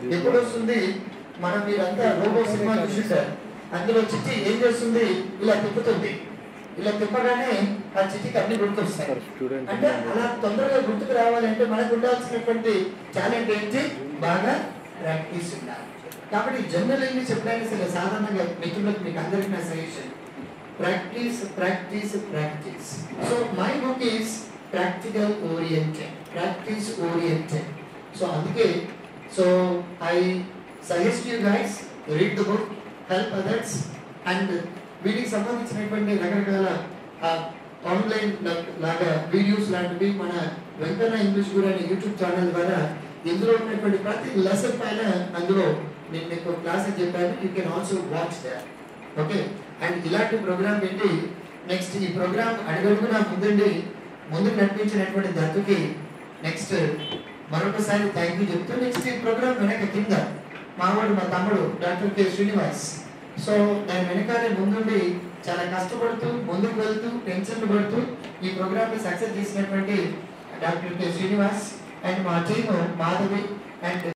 ఎప్పుడు వస్తుంది? మనం మీరంతా రోబో సినిమా చూసింటారు. అందులో చిట్టి ఏం చేస్తుంది? ఇలా తిప్పుతుంది. ఇలా తిప్పగానే ఆ చిట్టికి అన్ని గుర్తొస్తాయి. అంటే అలా తొందరగా గుర్తుకు రావాలంటే మనకు ఉండాల్సినటువంటి టాలెంట్ ఏంటి? బాగా ప్రాక్టీస్ ఉండాలి. కాబట్టి జనరల్ ఇంగ్లీష్ ఎప్పుడైనా సరే సాధారణంగా మిత్రులకు మీకు అందరికీ నా suggestion, practice practice practice. So my book is practical oriented, practice oriented. So అందుకే so I suggest you guys read the book, help others. And వీటికి సంబంధించినటువంటి రకరకాల ఆన్లైన్ లాగా వీడియోస్ లాంటివి మన వెంకన్న ఇంగ్లీష్ గురు అనే యూట్యూబ్ ఛానల్ ద్వారా ఇందులో ఉన్నటువంటి ప్రతి లెసన్ పైన అందులో నేను మీకు క్లాస్ చెప్పాను. You can also watch that. Okay. And ఇలాంటి ప్రోగ్రామ్ ఏంటి నెక్స్ట్ ఈ ప్రోగ్రామ్ అడుగడుగునా ముందుకు నడిపించినటువంటి దత్తుకి నెక్స్ట్ మరొకసారి థ్యాంక్ యూ చెప్తూ నెక్స్ట్ ఈ ప్రోగ్రామ్ వెనక కింద మా తమ్ముడు డాక్టర్ కె శ్రీనివాస్. సో దాని వెనకాలే ముందుండి చాలా కష్టపడుతూ ముందుకు వెళ్తూ టెన్షన్లు పడుతూ ఈ ప్రోగ్రామ్ ని సక్సెస్ చేసినటువంటి డాక్టర్ కె శ్రీనివాస్ అండ్ మా టీమ్ మాధవి అండ్